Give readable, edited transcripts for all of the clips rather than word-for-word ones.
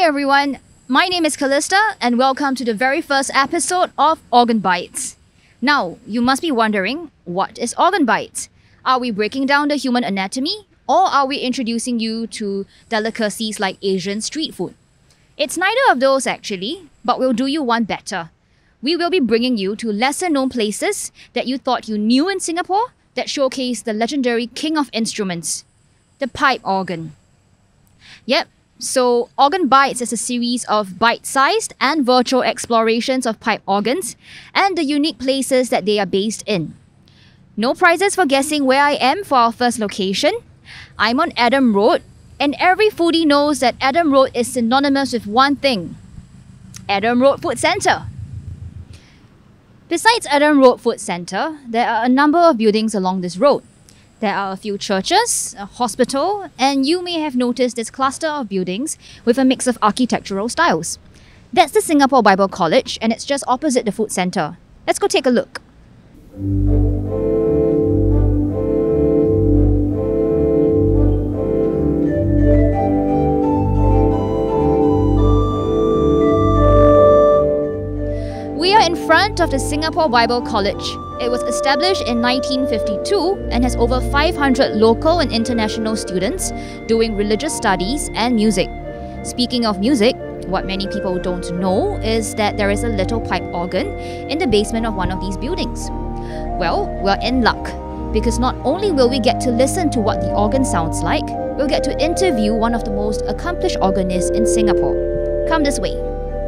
everyone, my name is Callista and welcome to the very first episode of OrganBytes. Now, you must be wondering, what is OrganBytes? Are we breaking down the human anatomy or are we introducing you to delicacies like Asian street food? It's neither of those actually, but we'll do you one better. We will be bringing you to lesser known places that you thought you knew in Singapore that showcase the legendary king of instruments, the pipe organ. Yep. So, OrganBytes is a series of bite-sized and virtual explorations of pipe organs and the unique places that they are based in. No prizes for guessing where I am for our first location. I'm on Adam Road, and every foodie knows that Adam Road is synonymous with one thing: Adam Road Food Centre. Besides Adam Road Food Centre, there are a number of buildings along this road. There are a few churches, a hospital, and you may have noticed this cluster of buildings with a mix of architectural styles. That's the Singapore Bible College, and it's just opposite the food centre. Let's go take a look. We are in front of the Singapore Bible College. It was established in 1952 and has over 500 local and international students doing religious studies and music. Speaking of music, what many people don't know is that there is a little pipe organ in the basement of one of these buildings. Well, we're in luck, because not only will we get to listen to what the organ sounds like, we'll get to interview one of the most accomplished organists in Singapore. Come this way.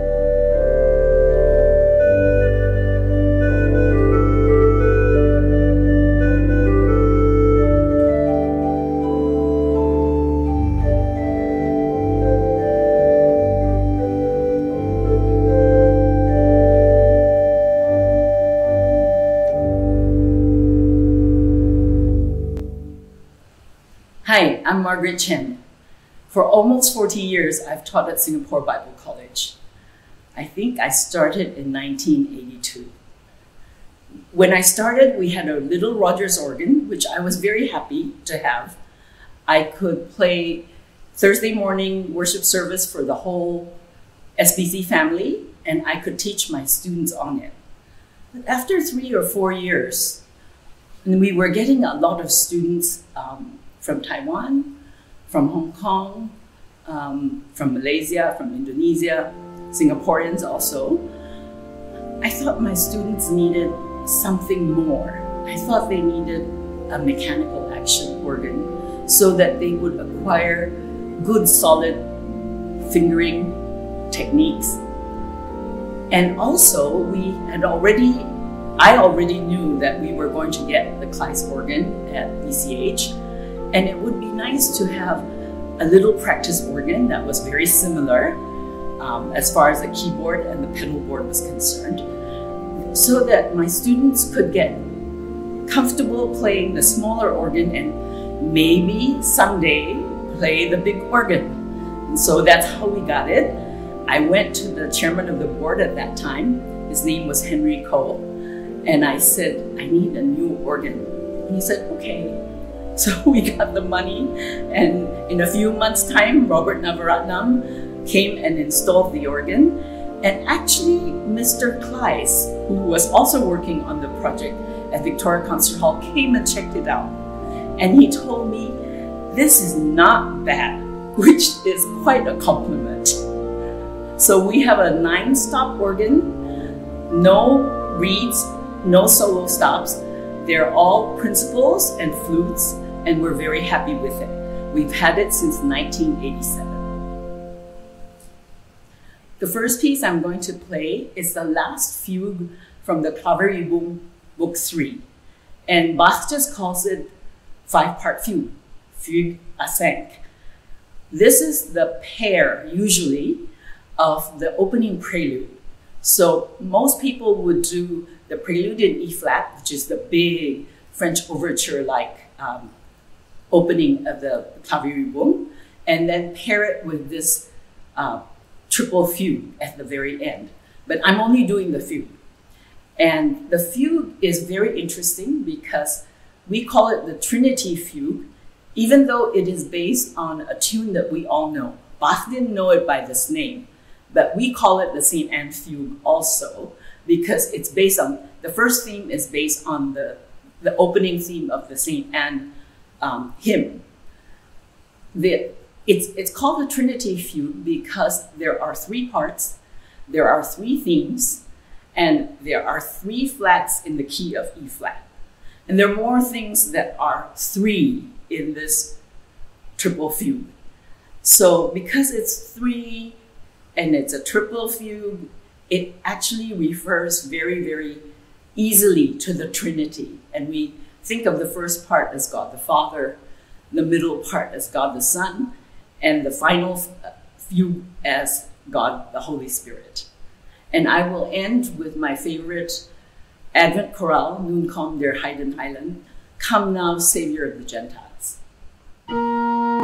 Hi, I'm Margaret Chen. For almost 40 years, I've taught at Singapore Bible College. I think I started in 1982. When I started, we had a little Rogers organ, which I was very happy to have. I could play Thursday morning worship service for the whole SBC family, and I could teach my students on it. But after 3 or 4 years, and we were getting a lot of students from Taiwan, from Hong Kong, from Malaysia, from Indonesia, Singaporeans also. I thought my students needed something more. I thought they needed a mechanical action organ so that they would acquire good, solid fingering techniques. And also, I already knew that we were going to get the Kleist organ at BCH. And it would be nice to have a little practice organ that was very similar as far as the keyboard and the pedal board was concerned, so that my students could get comfortable playing the smaller organ and maybe someday play the big organ. And so that's how we got it. I went to the chairman of the board at that time. His name was Henry Koh. And I said, I need a new organ. And he said, okay. So we got the money, and in a few months' time, Robert Navaratnam came and installed the organ. And actually, Mr. Kleist, who was also working on the project at Victoria Concert Hall, came and checked it out. And he told me, this is not bad, which is quite a compliment. So we have a 9-stop organ, no reeds, no solo stops. They're all principals and flutes, and we're very happy with it. We've had it since 1987. The first piece I'm going to play is the last fugue from the Clavier-Übung III. And BACH just calls it 5-part fugue, fugue à 5. This is the pair, usually, of the opening prelude. So most people would do the Prelude in E-flat, which is the big French overture-like opening of the Clavier-Übung, and then pair it with this triple fugue at the very end. But I'm only doing the fugue. And the fugue is very interesting because we call it the Trinity Fugue, even though it is based on a tune that we all know, Bach didn't know it by this name, but we call it the St. Anne Fugue also, because it's based on, the first theme is based on the opening theme of the St. Anne hymn. It's called the Trinity Fugue because there are 3 parts, there are 3 themes, and there are 3 flats in the key of E flat. And there are more things that are 3 in this triple fugue. So because it's 3 and it's a triple fugue, it actually refers very, very easily to the Trinity. And we think of the first part as God the Father, the middle part as God the Son, and the final fugue as God the Holy Spirit. And I will end with my favorite Advent chorale, Nun komm der Heiden, Heiland, Come now, Savior of the Gentiles.